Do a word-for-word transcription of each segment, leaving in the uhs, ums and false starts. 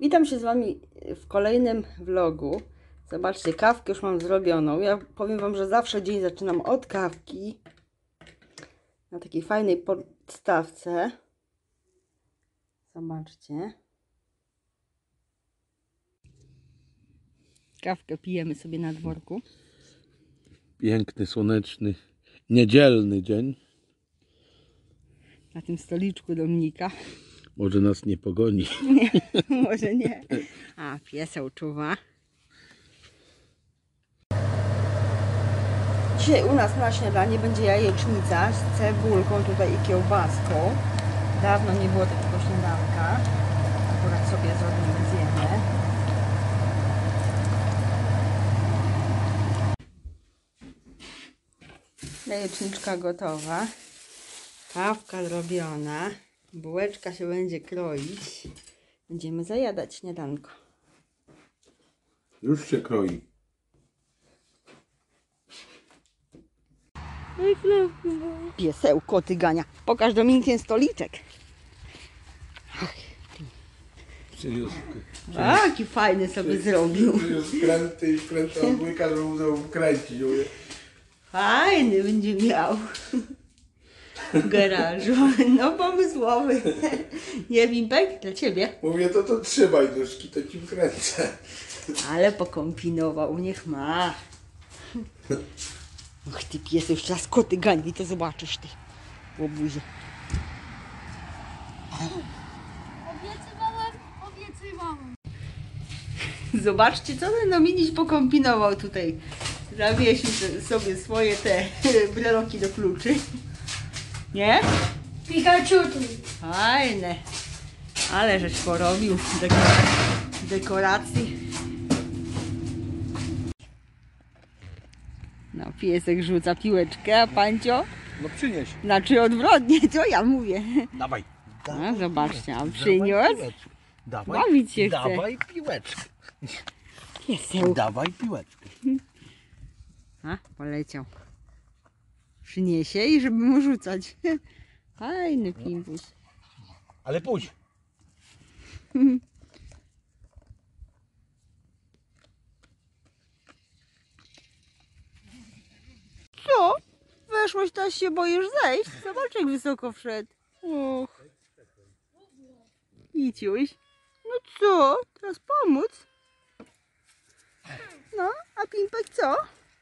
Witam się z Wami w kolejnym vlogu. Zobaczcie, kawkę już mam zrobioną. Ja powiem Wam, że zawsze dzień zaczynam od kawki. Na takiej fajnej podstawce. Zobaczcie. Kawkę pijemy sobie na dworku. Piękny, słoneczny, niedzielny dzień. Na tym stoliczku Dominika. Może nas nie pogoni. Nie, może nie. A, pieseł czuwa. Dzisiaj u nas na śniadanie będzie jajecznica z cebulką tutaj i kiełbaską. Dawno nie było takiego śniadanka. Akurat sobie zrobimy, zjemy. Jajeczniczka gotowa. Kawka zrobiona. Bułeczka się będzie kroić. Będziemy zajadać śniadanko. Już się kroi. Piesełko tygania. Pokaż Dominikiem stoliczek. Jaki fajny sobie zrobił. Skręty i skręty od wujka, żeby mu wkręcić. Fajny będzie miał w garażu. No pomysłowy. Nie, Wimpek? Dla Ciebie. Mówię, to to trzymaj nóżki, to ci wkręcę. Ale pokombinował, niech ma. Och ty piesy, już teraz koty gani, to zobaczysz ty. Łobuzie. Obiecywałem, obiecywałem. Zobaczcie, co ten Dominiś pokombinował tutaj. Zawiesił sobie swoje te breloki do kluczy. Nie? Pikachu tu. Fajne. Ale żeś porobił dekor- dekoracji. No, piesek rzuca piłeczkę, a Pancio? No przynieś. Znaczy odwrotnie, co ja mówię. Dawaj. No, zobaczcie, a przyniósł. Dawaj, Bawić się chce. dawaj piłeczkę. Pieseł. Dawaj piłeczkę. A, poleciał. Przyniesie i żeby mu rzucać. Fajny pimpuś. Ale pójdź. Co? Weszłeś, teraz się boisz zejść? Zobacz, jak wysoko wszedł. Och. Iciuś. No co? Teraz pomóc? No, a Pimpek co?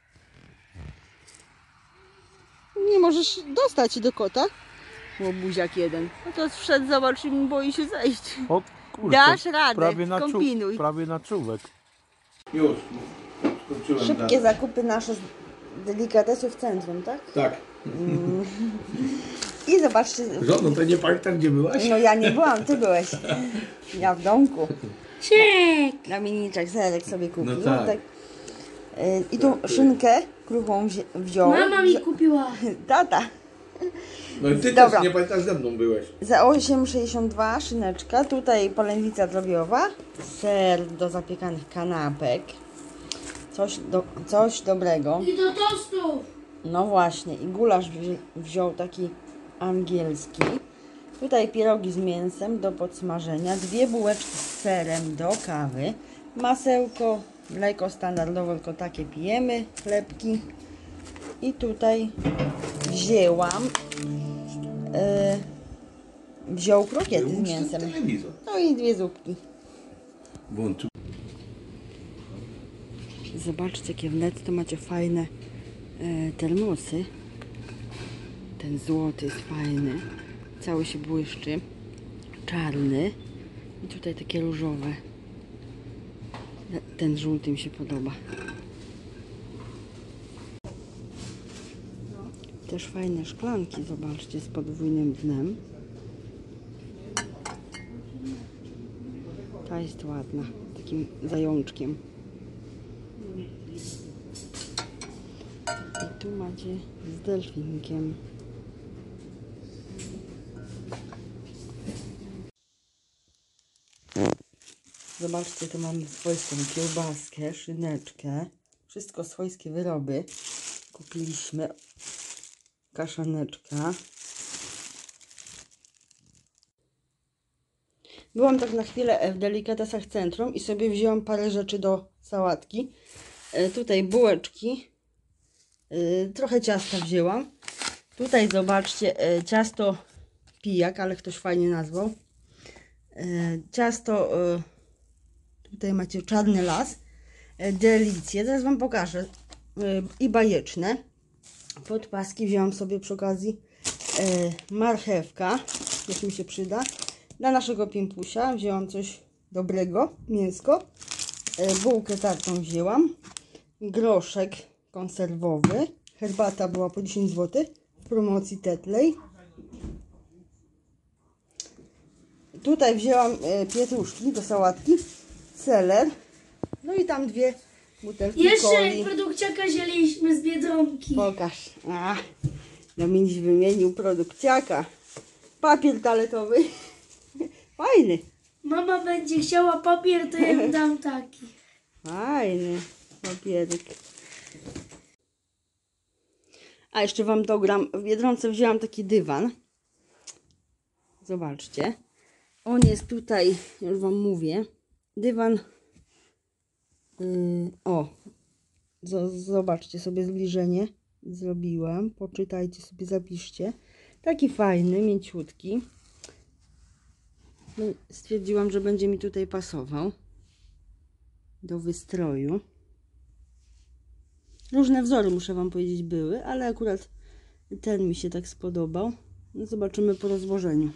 Nie możesz dostać do kota? Łobuziak jeden. No to wszedł, zobacz, i boi się zejść. O kurczę, Dasz radę, prawie na, kombinuj. czu, prawie na czułek. Już. Skończyłem. Szybkie zakupy nasze z delikatesów w centrum, tak? Tak. Mm. I zobaczcie. Żono, to nie pamiętam, gdzie byłaś? No ja nie byłam, ty byłeś. Ja w domku. Czek. Dominiczek serek sobie kupił. No tak. Y, I tu szynkę kruchą wzi wziął. Mama mi kupiła. Tata. No i ty Dobra. też nie pamiętasz, ze mną byłeś. Za osiem sześćdziesiąt dwa szyneczka. Tutaj polędwica drobiowa. Ser do zapiekanych kanapek. Coś, do, coś dobrego. I do tostów. No właśnie. I gulasz wzi wziął taki angielski. Tutaj pierogi z mięsem do podsmażenia. Dwie bułeczki z serem do kawy. Masełko, mleko standardowo, tylko takie pijemy. Chlebki. I tutaj wzięłam e, wziął krokiety z mięsem. Telewizor. No i dwie zupki. Włączył. Zobaczcie, jakie w netto macie fajne e, termosy. Ten złoty jest fajny. Cały się błyszczy. Czarny. I tutaj takie różowe. Ten żółty mi się podoba. Też fajne szklanki, zobaczcie, z podwójnym dnem. Ta jest ładna, takim zajączkiem. I tu macie z delfinkiem. Zobaczcie, tu mamy swojską kiełbaskę, szyneczkę. Wszystko swojskie wyroby. Kupiliśmy kaszaneczka. Byłam tak na chwilę w delikatesach centrum i sobie wzięłam parę rzeczy do sałatki. E, tutaj bułeczki, e, trochę ciasta wzięłam. Tutaj zobaczcie, e, ciasto pijak, ale ktoś fajnie nazwał. E, ciasto, e, tutaj macie czarny las, e, delicje, zaraz wam pokażę, e, i bajeczne. Podpaski wzięłam sobie przy okazji, e, marchewka, też mi się przyda. Dla naszego pimpusia wzięłam coś dobrego, mięsko. E, bułkę tartą wzięłam. Groszek konserwowy. Herbata była po dziesięć złotych w promocji Tetley. Tutaj wzięłam e, pietruszki do sałatki. Seler. No i tam dwie butelki Jeszcze coli. produkciaka wzięliśmy z Biedronki. Pokaż. A, Dominiś wymienił produkciaka. Papier toaletowy. Fajny. Mama będzie chciała papier, to ja ją dam taki. Fajny papierek. A jeszcze wam dogram. W Biedronce wzięłam taki dywan. Zobaczcie. On jest tutaj, już wam mówię. Dywan. Yy, o. Z, zobaczcie sobie zbliżenie. Zrobiłam. Poczytajcie sobie, zapiszcie. Taki fajny, mięciutki. No, stwierdziłam, że będzie mi tutaj pasował do wystroju. Różne wzory, muszę wam powiedzieć, były, ale akurat ten mi się tak spodobał. No, zobaczymy po rozłożeniu.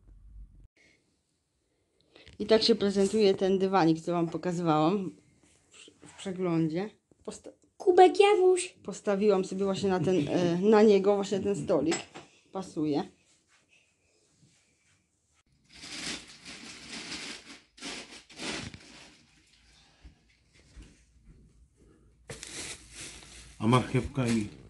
I tak się prezentuje ten dywanik, co wam pokazywałam w przeglądzie. Posta Kubek Jawuś. Postawiłam sobie właśnie na, ten, na niego właśnie ten stolik. Pasuje. A marchewka i